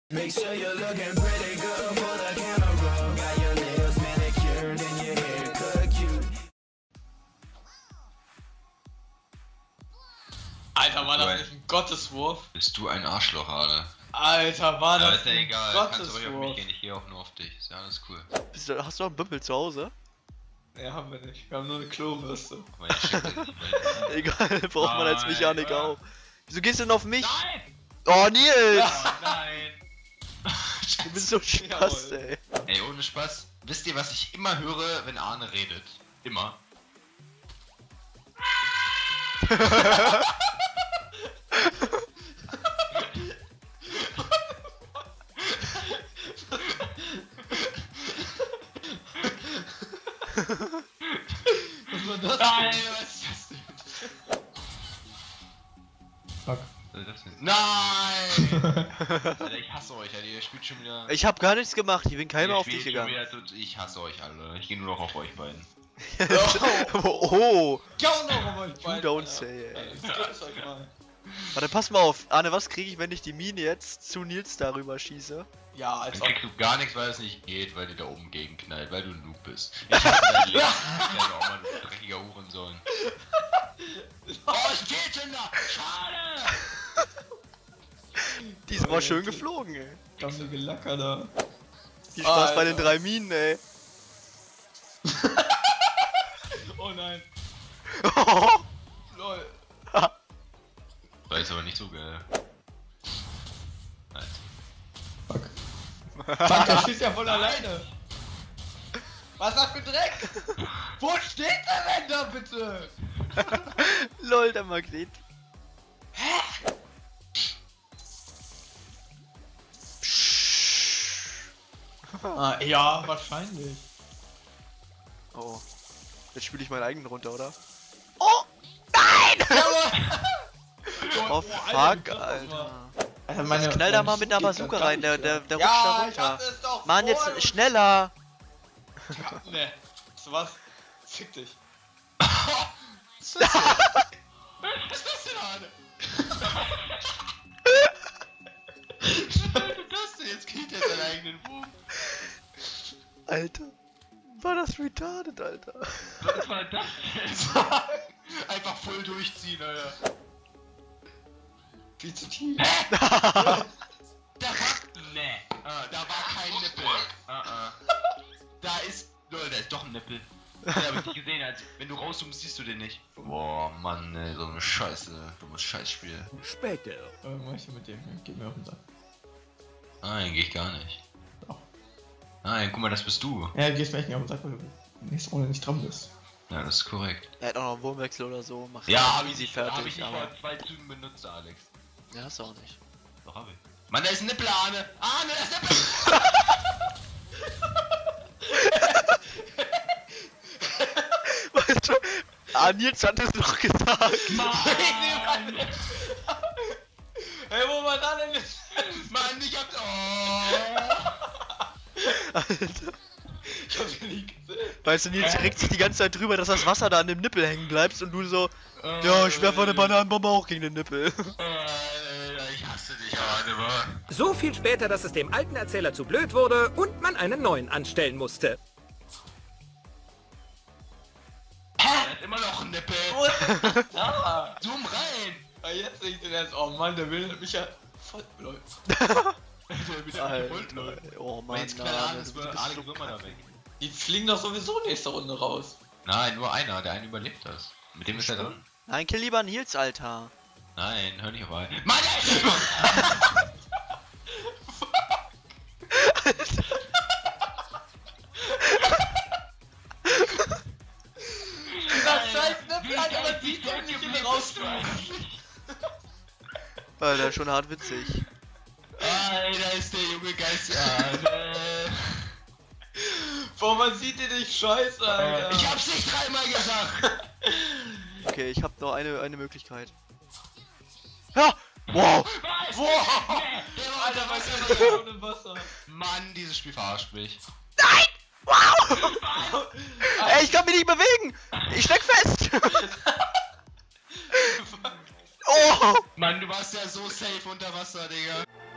Make sure you're looking pretty good for the camera. Got your nails manicured and your hair cut cute. Alter, war das nicht ein Gotteswurf? Bist du ein Arschloch, Arne? Alter, war das ist ja ein egal, kannst du ruhig auf mich Gotteswurf? gehen, ich gehe auch nur auf dich. Ist ja alles cool. Hast du noch einen Büppel zu Hause? Ne, haben wir nicht. Wir haben nur eine Klobürste. Aber ich schick dir nicht mehr. Egal, braucht man als Mechanik auch. Wieso gehst du denn auf mich? Nein! Oh, Nils! Oh, nein! Du bist so Spaß, ey. Ey, ohne Spaß. Wisst ihr, was ich immer höre, wenn Arne redet? Immer. Was war das? Nein, was ist das denn? Fuck. Was ist das denn? Nein! Alter, ich hasse euch, Alter. Ihr spielt schon wieder. Ich hab gar nichts gemacht, ich bin keiner auf dich gegangen. Ich hasse euch alle. Ich gehe nur noch auf euch beiden. Oh! Ja, noch auf euch You beiden, don't Alter. say, ey. Das gibt's euch mal. Warte, pass mal auf. Arne, was kriege ich, wenn ich die Mine jetzt zu Nils darüber schieße? Ja, als Dann ob. kriegst du gar nichts, weil es nicht geht, weil die da oben gegenknallt, weil du ein Noob bist. Ich hasse dein Leben. Ich werde auch mal ein dreckiger Hurensohn. Oh, ich geh Tinder! Schade! Die ist aber schön geflogen, ey. Gammlige Lacker da. Viel Spaß bei Alter. den 3 Minen, ey. Oh nein. Lol. Das ist aber nicht so geil. Nein. Fuck. Fuck, der schießt ja voll alleine. Was ist das für Dreck? Wo steht der denn da bitte? Lol, der Magnet. Ah, ja, wahrscheinlich. Oh. Jetzt spiele ich meinen eigenen runter, oder? Oh fuck, Alter. Alter, Jetzt knall da mal mit einer Bazooka rein, der rutscht da Ja, ich runter. hatte es doch Mann, jetzt vorher. schneller! Ne, weißt du was? Fick dich. Was ist das denn, Arne? Was bedeutet das denn? Jetzt kriegt er seinen eigenen Bogen. Alter. War das retarded, Alter. Was war das denn? Einfach voll durchziehen, Alter. Viel zu tief. Da war... Ne. Da war kein Nippel. Da ist... Lol, da ist doch ein Nippel. Den hab ich nicht gesehen, als wenn du rauszoomst, siehst du den nicht. Boah, Mann, ey, so eine Scheiße. Dummes Scheißspiel. Später. Mach ich mit dem, geh mir auf den Sack. Nein, geh ich gar nicht. Doch. Nein, guck mal, das bist du. Ja, du gehst mir echt nicht auf den Sack, weil du nächste Runde nicht dran bist. Ja, das ist korrekt. Er hat auch noch einen Wurmwechsel oder so. Macht Ja, easy hab fertig. ich nicht aber... vor 2 Zügen benutzt, Alex. Ja, hast du auch nicht. Doch, hab ich. Mann, da ist ein Nippel, Arne! Arne, da ist ein Nippel! Weißt du? Ah, Nils hat es doch gesagt. Mann! Hey, wo war da denn jetzt? Mann, ich hab... Oh! Alter. Ich hab's nie gesehen. Weißt du, Nils regt sich die ganze Zeit drüber, dass das Wasser da an dem Nippel hängen bleibt und du so, ja, ich werfe eine Bananenbombe auch gegen den Nippel. Ich hasse dich, Arne, wa? So viel später, dass es dem alten Erzähler zu blöd wurde und man einen neuen anstellen musste. Da ist immer noch ein Nippel. Ah, Zoom rein! jetzt sehe ich den erst. Oh Mann, der will mich ja voll. Lol. Der wird ja voll, Leute. Oh Aber Mann, jetzt knallt Arne, du bist Arne so wird mal da weg. Die fliegen doch sowieso nächste Runde raus. Nein, nur einer, der einen überlebt das. Mit dem ist er drin. Nein, kill lieber Nils, Alter. Nein, hör nicht auf einen. Mann, ey! Das scheiß Nippel, Alter, man sieht doch nicht, wie wir rausfliegen. Alter, schon hart witzig. Alter, ist der junge Geist. Arne. Boah, man sieht den nicht scheiße, Alter. Ich hab's nicht 3-mal gesagt! Okay, ich hab noch eine Möglichkeit. Ja! Wow! Was? Wow! Der war Alter, unter was Wasser. ist das im Wasser? Mann, dieses Spiel verarscht mich. Nein! Wow! Ey, ich kann mich nicht bewegen! Ich steck fest! Oh! Mann, du warst ja so safe unter Wasser, Digga.